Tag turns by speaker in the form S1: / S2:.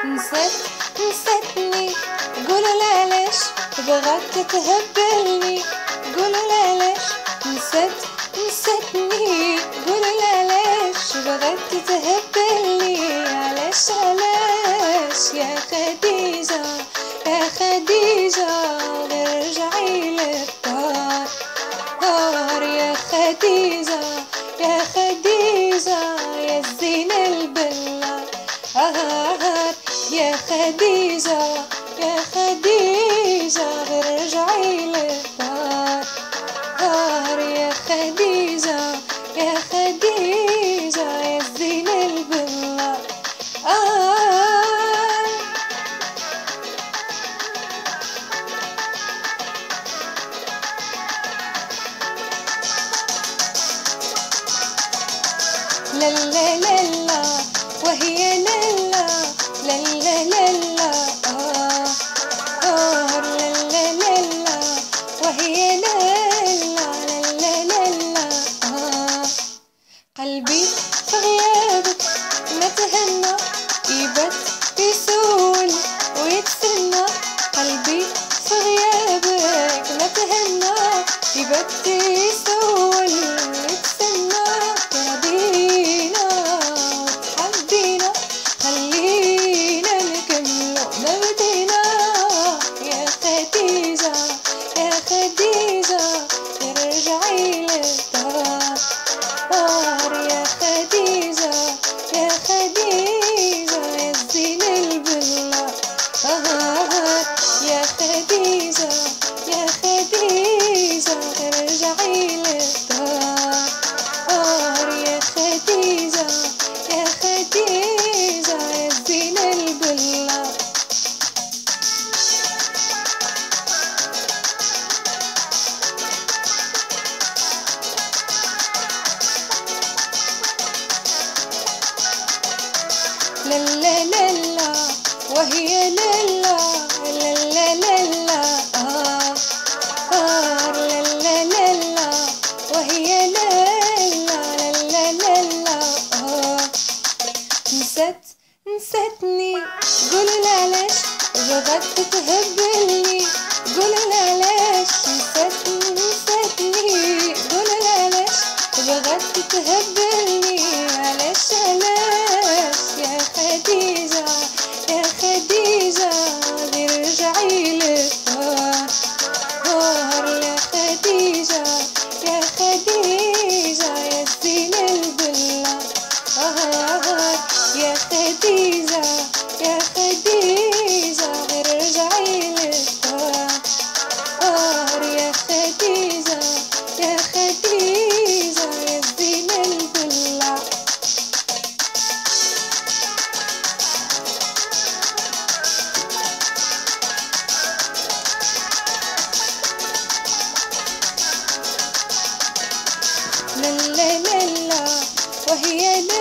S1: نسيتني، قولوا لا ليش بغيت تهبلني، قولوا لا ليش نسيتني، قولوا لا ليش بغيت تهبلني، علاش يا خديجة يا خديجة ارجعي للدار، يا خديجة يا خديجة يا الزين البلة، يا خديجة يا خديجة ارجعي للدار، يا خديجة يا خديجة يا الزين البلة. لا لا لا لا وهي لا لا لا لا لا لا لا لا لا لا وهي لا لا لا لا لا قلبي في غيابك ما تهنى، يبات يسول ويتسنى، قلبي في غيابك ما تهنى، يبات يسول ويتسنى، ترضينا وتحبينا خلينا نكملو ما بدينا، يا خديجة يا خديجة ارجعي للدار، يا خديجة يا خديجة يا الزين البلة، يا خديجة يا خديجة ارجعي للدار، يا خديجة يا خديجة يا الزين البلة. لا لا لا لا وهي لا لا لا لا لا لا لا لا لا لا وهي لا لا لا لا لا نسيتني، قولوا لا ليش بغيت تهبلني، قولوا لا ليش نسيتني، قولوا لا ليش بغيت تهبلني، علاش يا خديجة يا خديجة ارجعي للدار، يا خديجة يا خديجة يا الزين البلة، يا خديجة يا خديجة ارجعي للدار، يا خديجة يا خديجة يا الزين البلة. لا لا لا لا وهي لا